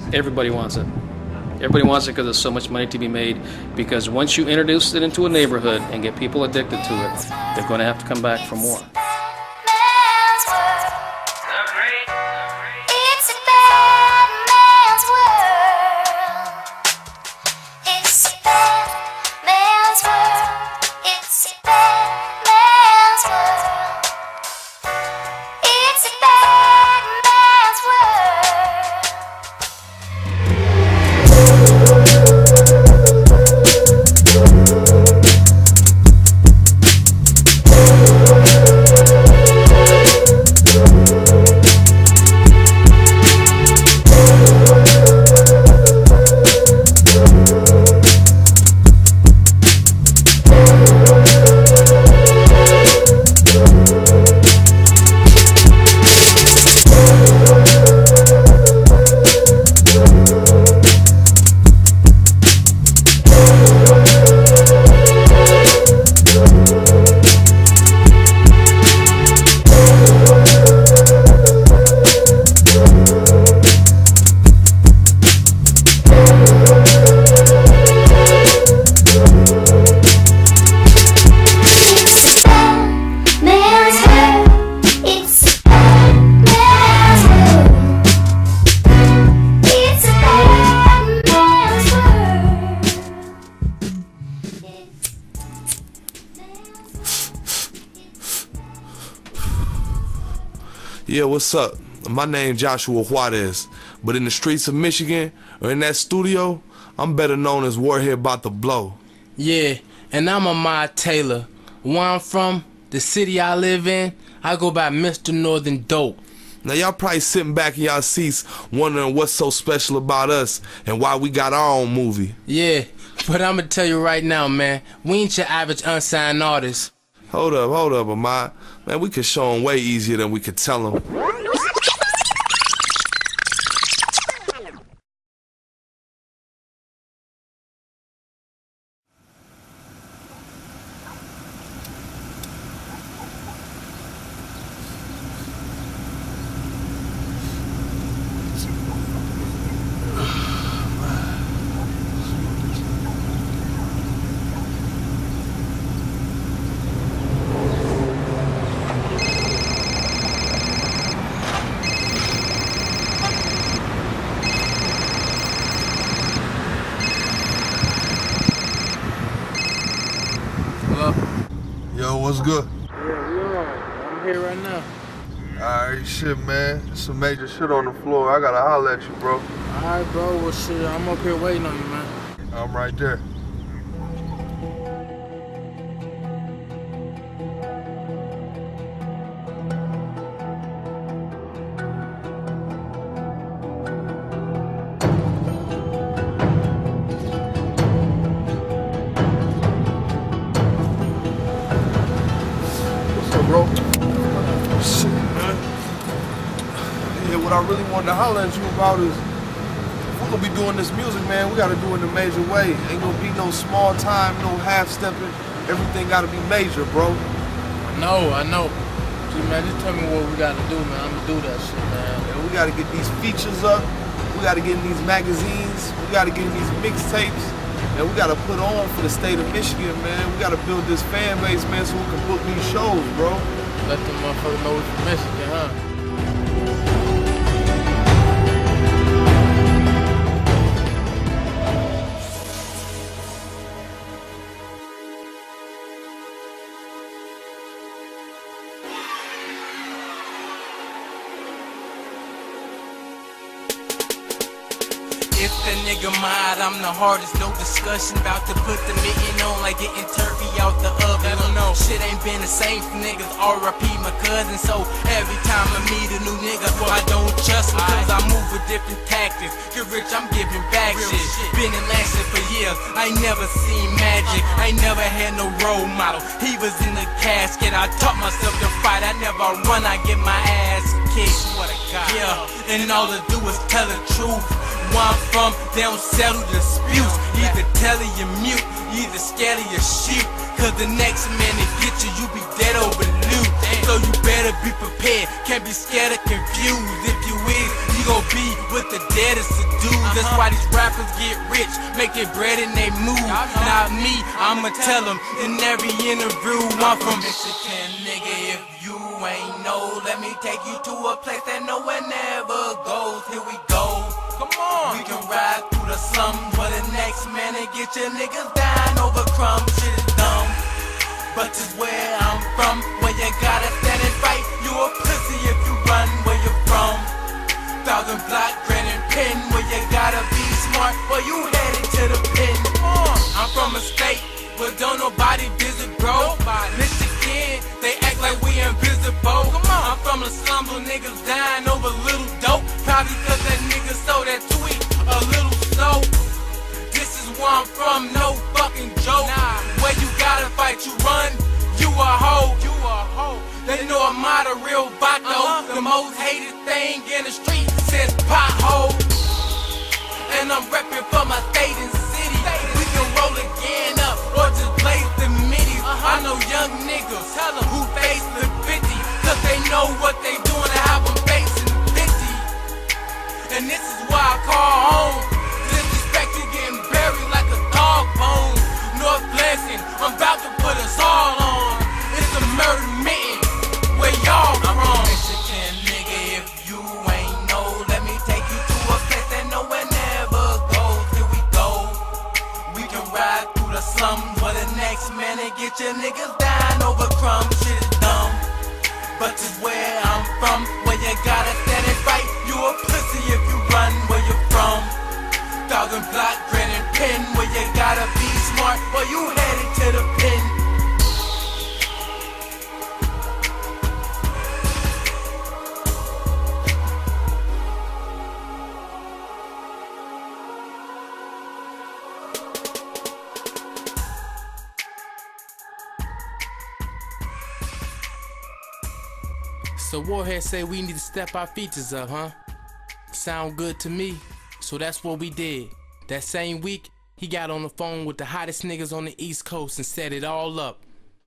Everybody wants it. Everybody wants it because there's so much money to be made. Because once you introduce it into a neighborhood and get people addicted to it, they're going to have to come back for more. Yeah, what's up? My name Joshua Juarez, but in the streets of Michigan or in that studio, I'm better known as Warhead Bout to Blow. Yeah, and I'm Ahmad Taylor. Where I'm from, the city I live in, I go by Mr. Northern Dope. Now y'all probably sitting back in y'all seats wondering what's so special about us and why we got our own movie. Yeah, but I'ma tell you right now, man, we ain't your average unsigned artist. Hold up, Ahmad. Man, we could show them way easier than we could tell them. Yo, what's good? Yeah, we alright. I'm here right now. Alright, shit, man. Some major shit on the floor. I gotta holler at you, bro. Alright, bro. Well, shit, I'm up here waiting on you, man. I'm right there. Bro. Shit, man. Yeah, what I really wanted to holler at you about is if we're gonna be doing this music, man, we gotta do it in a major way. Ain't gonna be no small time, no half-stepping. Everything gotta be major, bro. I know. Gee, man, just tell me what we gotta do, man. I'ma do that shit, man. Yeah, we gotta get these features up. We gotta get in these magazines. We gotta get in these mixtapes. And we gotta put on for the state of Michigan, man. We gotta build this fan base, man, so we can book these shows, bro. Let them motherfuckers know we're from Michigan, huh? It's the nigga mod, I'm the hardest, no discussion. About to put the mitten on like getting turkey out the oven. No, shit ain't been the same for niggas, R.I.P. my cousin. So every time I meet a new nigga, I don't trust him, cause I move with different tactics. Get rich, I'm giving back shit. Been in Lansing for years, I ain't never seen magic. I ain't never had no role model, he was in the casket. I taught myself to fight, I never run, I get my ass kicked. Yeah, and all I do is tell the truth. Where I'm from, they don't settle disputes. Either tell or you mute, either scared of your sheep. Cause the next man that get you, you be dead over loot. So you better be prepared, can't be scared or confused. If you is, you gon' be with the deadest of dudes. That's why these rappers get rich, make their bread and they move. Not me, I'ma tell them in every interview. I'm from Michigan, nigga. If you ain't know, let me take you to a place that no one ever goes. Here we go. Come on. We can ride through the slums where the next man and get your niggas dying over crumbs. Shit is dumb, but it's where I'm from, where you gotta stand and fight. You a pussy if you run where you're from. 1,000 block, granite pin, where you gotta be smart, or you headed to the pin. I'm from a state where don't nobody visit, bro. Michigan, they act like we invisible. I'm from the slums where niggas dying over little dope. Probably cause that nigga sold that tweet a little slow. This is where I'm from, no fucking joke. Where you gotta fight, you run, you a hoe. They know I'm not a real vato. The most hated thing in the street says pothole. And I'm reppin' for my state and city. We can roll again up or just blaze the middies. I know young niggas who face the 50, cause they know what they doing to have them facing 50. And this is why I call home. Disrespect you getting buried like a dog bone. North Lansing, I'm about to put us all on. It's a murder mitten, where y'all from? I'm from Michigan, nigga. If you ain't know, let me take you to a place that no one ever goes. Here we go. We can ride through the slums where the next man and get your niggas dying over crumbs. Shit is dumb, but it's where I'm from, where you gotta stand and fight. You a pussy if you run where you're from. 1,000 block, granite pin, where you gotta be smart, or you headed to the pin. So Warhead say we need to step our features up, huh? Sound good to me. So that's what we did. That same week, he got on the phone with the hottest niggas on the East Coast and set it all up.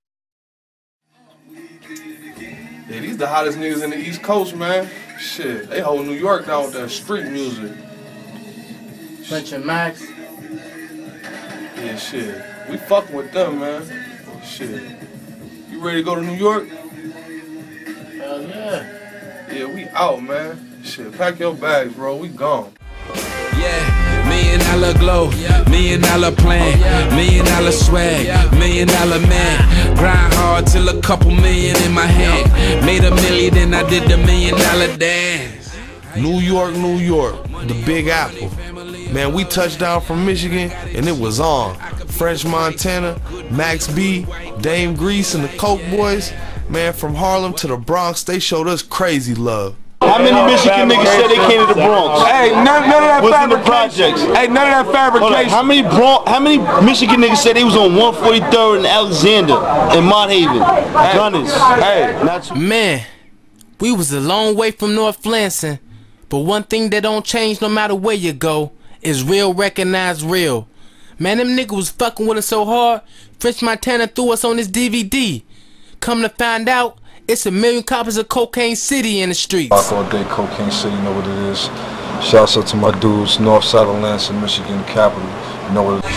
Yeah, these the hottest niggas in the East Coast, man. Shit, they hold New York down with that street music. Bunch of Max. Yeah, shit. We fucking with them, man. Shit. You ready to go to New York? Hell yeah. Yeah, we out, man. Shit, pack your bags, bro. We gone. Yeah, $1,000,000 glow, $1,000,000 plan, $1,000,000 swag, $1,000,000 man. Grind hard till a couple million in my hand. Made $1 million, then I did the $1,000,000 dance. New York, New York, the Big Apple. Man, we touched down from Michigan and it was on. French Montana, Max B, Dame Grease and the Coke Boys. Man, from Harlem to the Bronx, they showed us crazy love. How many Michigan niggas said they came to the Bronx? Hey, none of that What's in the fabrication. projects? Hey, none of that fabrication. How many Michigan niggas said they was on 143rd and Alexander in Mont Haven? Gunners. Hey, Man, we was a long way from North Lansing, but one thing that don't change no matter where you go is real recognize real. Man, them niggas was fucking with us so hard, French Montana threw us on this DVD. Come to find out, it's 1 million copies of Cocaine City in the streets. Rock all day, Cocaine City, you know what it is. Shouts out to my dudes, North Side of Lansing, Michigan, capital. You know what it is.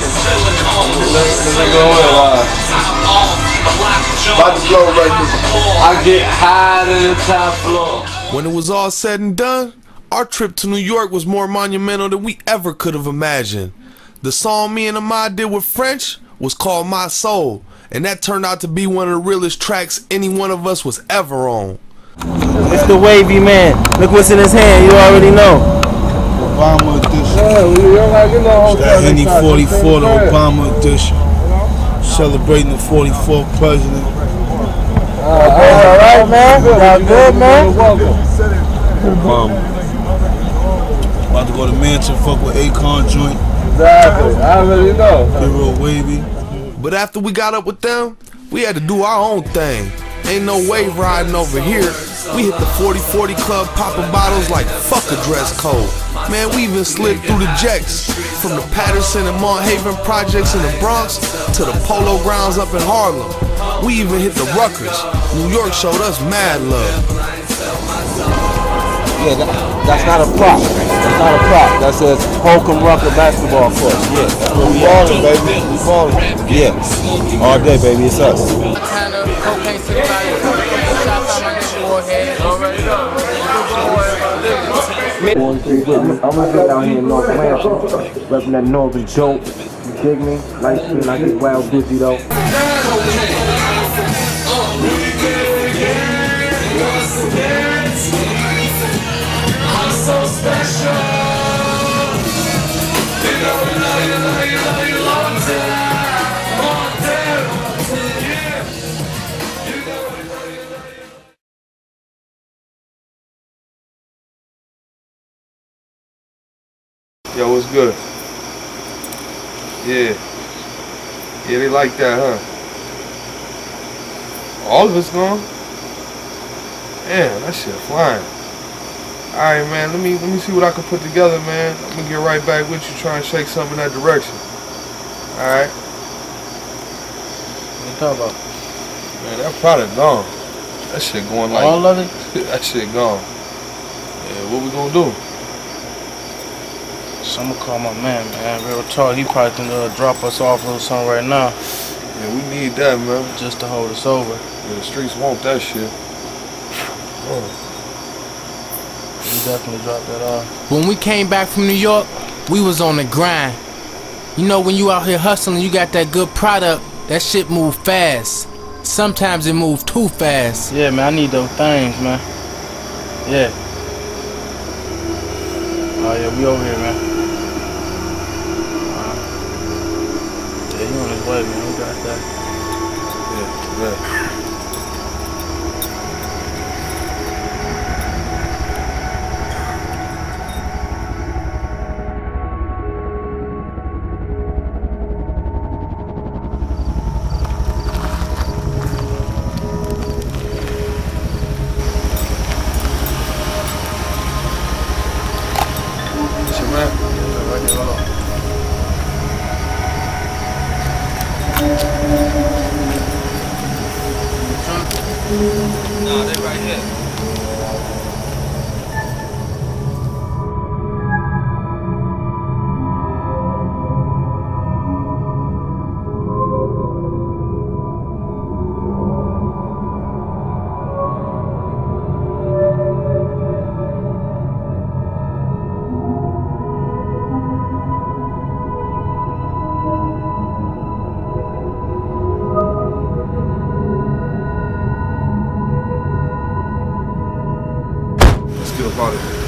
I get high to the top floor. When it was all said and done, our trip to New York was more monumental than we ever could have imagined. The song me and Ahmad did with French was called My Soul, and that turned out to be one of the realest tracks any one of us was ever on. It's the wavy man. Look what's in his hand, you already know. Obama edition. It's that Henny 44, the Obama edition. Celebrating the 44th president. Alright, man. Y'all good, man? Obama. About to go to Mansion, fuck with Akon joint. Exactly. I already know. Get real wavy. But after we got up with them, we had to do our own thing. Ain't no wave riding over here. We hit the 40-40 club popping bottles like fuck a dress code. Man, we even slid through the jacks. From the Patterson and Mont Haven projects in the Bronx to the Polo Grounds up in Harlem. We even hit the Rutgers. New York showed us mad love. Yeah, that's not a prop. That's not a prop. That says Holcomb Rucker basketball court. Yeah, that's where we ballin', baby. We ballin'. Yeah, all day, baby. It's us. Cocaine City, shots on my nigga Warhead. Already know. I'm gonna get down here in North Lansing, repping that northern dope. You dig me? Light skin like this wild busy though. I'm so special. You know we love you long time, long time. Yeah. You know we love you. Yo, what's good? Yeah. Yeah, they like that, huh? All of it's gone? Damn, that shit flying. Alright, man, let me see what I can put together, man. I'm gonna get right back with you, try and shake something in that direction. Alright? What you talking about? Man, that product gone. That shit going like... All of it? That shit gone. Yeah, what we gonna do? So I'm gonna call my man, real talk. He probably can drop us off a little something right now. Yeah, we need that, man. Just to hold us over. Yeah, the streets want that shit. We definitely dropped that off. When we came back from New York, we was on the grind. You know, when you out here hustling, you got that good product, that shit move fast. Sometimes it move too fast. Yeah, man, I need those things, man. Yeah. Oh, yeah, we over here, man. Yeah, he on his way, man. We got that. Yeah. Nah, they right here. About it.